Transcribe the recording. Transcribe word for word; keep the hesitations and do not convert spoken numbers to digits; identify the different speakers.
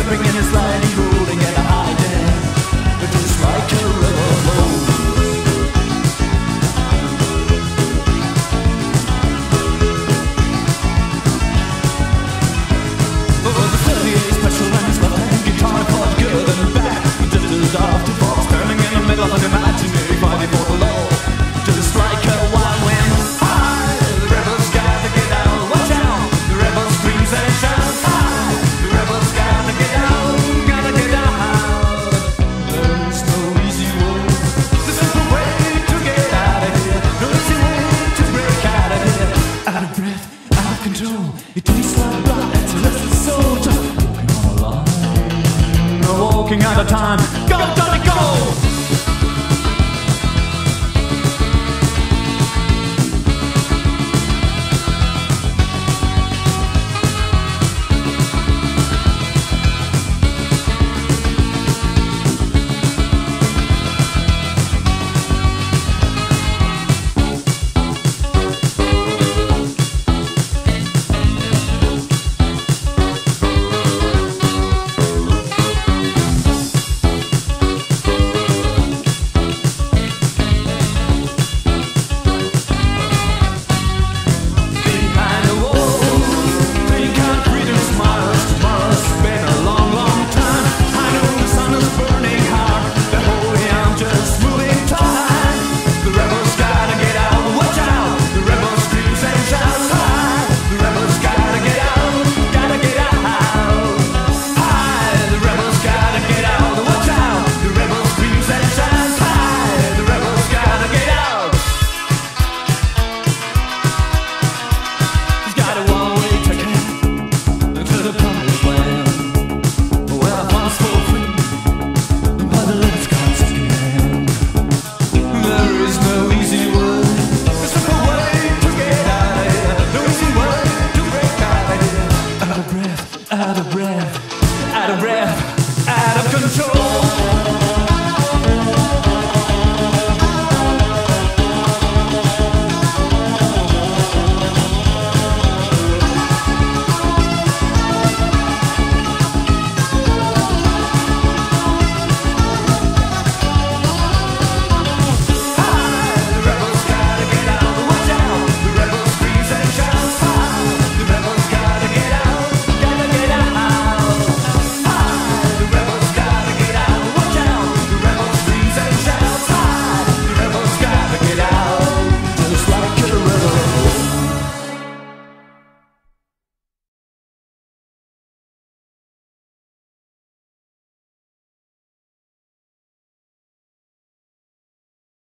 Speaker 1: tripping and sliding, rolling and hiding, just like a river flows. Oh, the thirty-eight special and his left hand guitar chord good and bad, just off to fall, standing in the middle of an imaginary fighting for the law, just like a wild wind. High, the rebels gotta get out, watch out, the rebels screams and shouts. High, the rebels gotta get out, gotta get out. There's no easy way, there's no way to get out of here, no easy way to break out of here. Out of breath, out of control, it tastes like blood, it's a restless soul, just walking on a line, no walking out of time. Go, Johnny, go! Out of breath, out of breath, out of control.